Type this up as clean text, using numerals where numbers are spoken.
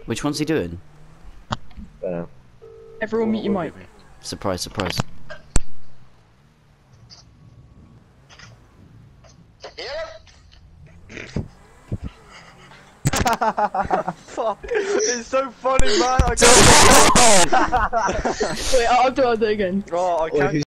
Which one's he doing? Everyone meet your mic. Surprise, surprise. Fuck. It's so funny, man. I Wait, I'll do it again. Oh, I can't.